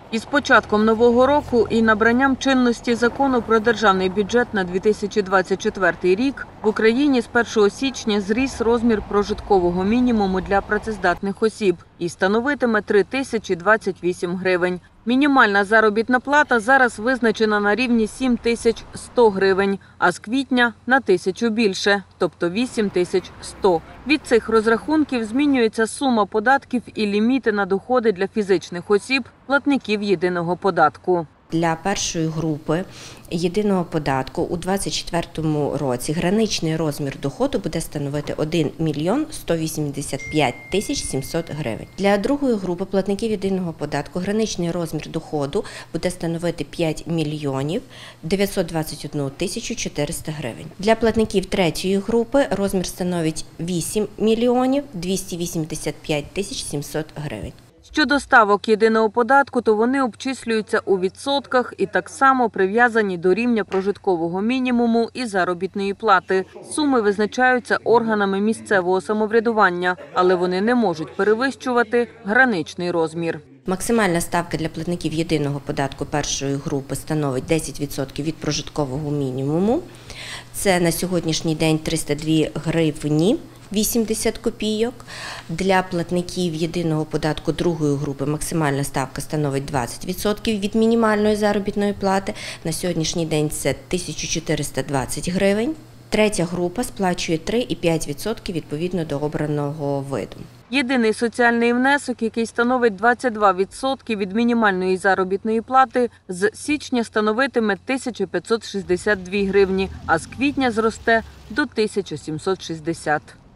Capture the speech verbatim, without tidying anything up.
Із початком нового року і набранням чинності Закону про державний бюджет на дві тисячі двадцять четвертий рік в Україні з першого січня зріс розмір прожиткового мінімуму для працездатних осіб і становитиме три тисячі двадцять вісім гривень. Мінімальна заробітна плата зараз визначена на рівні сім тисяч сто гривень, а з квітня – на тисячу більше, тобто вісім тисяч сто. Від цих розрахунків змінюється сума податків і ліміти на доходи для фізичних осіб, платників єдиного податку. Для першої групи єдиного податку у двадцять четвертому році граничний розмір доходу буде становити один мільйон сто вісімдесят п'ять тисяч сімсот гривень. Для другої групи платників єдиного податку граничний розмір доходу буде становити п'ять мільйонів дев'ятсот двадцять одну тисячу чотириста гривень. Для платників третьої групи розмір становить вісім мільйонів двісті вісімдесят п'ять тисяч сімсот гривень. Щодо ставок єдиного податку, то вони обчислюються у відсотках і так само прив'язані до рівня прожиткового мінімуму і заробітної плати. Суми визначаються органами місцевого самоврядування, але вони не можуть перевищувати граничний розмір. Максимальна ставка для платників єдиного податку першої групи становить десять відсотків від прожиткового мінімуму. Це на сьогоднішній день триста дві гривні вісімдесят копійок. Для платників єдиного податку другої групи максимальна ставка становить двадцять відсотків від мінімальної заробітної плати. На сьогоднішній день це тисяча чотириста двадцять гривень. Третя група сплачує три і п'ять десятих відсотка відповідно до обраного виду. Єдиний соціальний внесок, який становить двадцять два відсотки від мінімальної заробітної плати, з січня становитиме тисячу п'ятсот шістдесят дві гривні, а з квітня зросте до тисячі сімсот шістдесят.